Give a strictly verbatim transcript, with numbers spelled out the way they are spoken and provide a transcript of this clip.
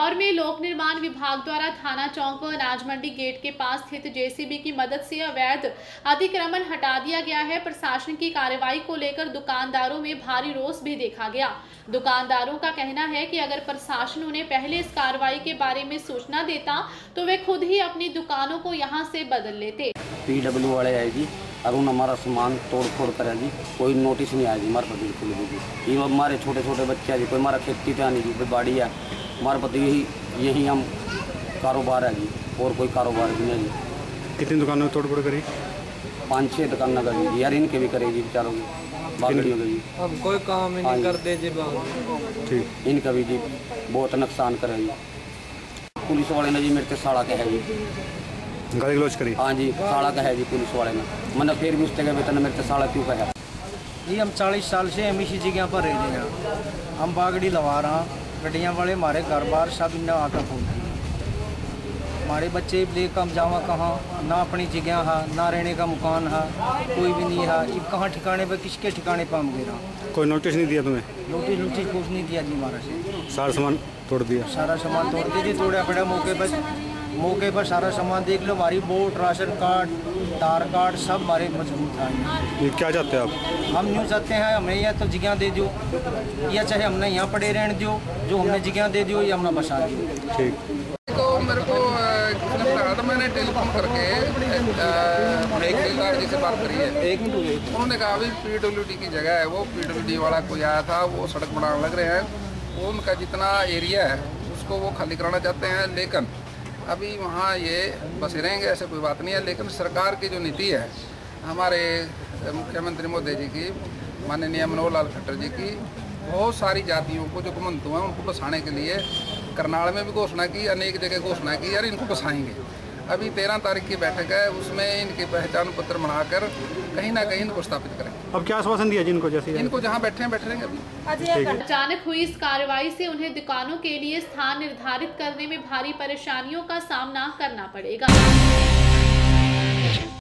इंदौर में लोक निर्माण विभाग द्वारा थाना चौक व अनाज मंडी गेट के पास स्थित जेसीबी की मदद से अवैध अतिक्रमण हटा दिया गया है। प्रशासन की कार्रवाई को लेकर दुकानदारों में भारी रोष भी देखा गया। दुकानदारों का कहना है कि अगर प्रशासन उन्हें पहले इस कार्रवाई के बारे में सूचना देता तो वे खुद ही अपनी दुकानों को यहां से बदल लेते। पीडब्ल्यू वाले आएगी और उन हमारा सामान तोड़ फोड़ करेगी, कोई नोटिस नहीं आएगी हमारे पर बिल्कुल भी। ये हमारे छोटे छोटे बच्चे हैं जी, कोई हमारा खेती पे आने की कोई बाड़ी है, हमारे पास यही यही हम कारोबार है जी, और कोई कारोबार भी नहीं है। कितनी दुकानों में तोड़ फोड़ करी? पाँच छः दुकानें करेगी यार, इनके भी करेगी बेचारों की बागड़ी हो गई। अब कोई काम ही नहीं करते जी, ठीक इनका भी जी बहुत नुकसान करेगी। पुलिस वाले ने जी मेरे से साड़ा कहा जी, गाली गलौज करी। हाँ जी साड़ा कहा जी पुलिस वाले ने, मैंने फिर भी उस जगह वेतन मेरे से साड़ा क्यों कहा जी। हम चालीस साल से हम इसी जगह पर रह रहे हैं, हम बागड़ी लगा रहा, गड्डियाँ वाले हमारे घर बार सब इन्हें आकर फोन दिए। हमारे बच्चे लेकर हम जावा कहाँ, ना अपनी जगह है ना रहने का मकान है, कोई भी नहीं है। ये कहाँ ठिकाने पे किसके ठिकाने पर हम गिरा? कोई नोटिस नहीं दिया तुम्हें? नोटिस नोटिस कुछ नहीं दिया जी हमारा से। सारा सामान तोड़ दिया? सारा सामान तोड़ दिया जी, तोड़ा पड़ा मौके पर। मौके पर सारा सामान देख लो, हमारी vote ration card Aadhaar card सब हमारे मजबूत हैं। ये क्या चाहते हैं आप? हम यूँ चाहते हैं हमें या तो जगह दे दो, या चाहे हमने यहाँ पड़े रहने दो, जो हमने जगह दे दो या हमने बसा दो। ठीक। तो मेरे को किसने कहा था, मैंने टेलीफोन करके एक ठेकेदार जी से बात करी है। एक मिनट, उन्होंने कहा अभी पीडब्ल्यूडी की जगह है, वो पीडब्ल्यूडी वाला कोई आया था, वो सड़क बनाने लग रहे हैं, वो उनका जितना एरिया है उसको वो खाली कराना चाहते हैं। लेकिन अभी वहाँ ये बसे रहेंगे ऐसे कोई बात नहीं है। लेकिन सरकार की जो नीति है, हमारे मुख्यमंत्री मोदी जी की, माननीय मनोहर लाल खट्टर जी की, बहुत सारी जातियों को जो कुमंतु हैं उनको बसाने के लिए करनाल में भी घोषणा की, अनेक जगह घोषणा की यार इनको बसाएंगे। अभी तेरह तारीख की बैठक है, उसमें इनके पहचान पत्र बनाकर कहीं ना कहीं इनको स्थापित करें। अब क्या आश्वासन दिया जिनको? जैसे इनको जहाँ बैठे हैं बैठ रहेंगे अभी। अचानक हुई इस कार्रवाई से उन्हें दुकानों के लिए स्थान निर्धारित करने में भारी परेशानियों का सामना करना पड़ेगा।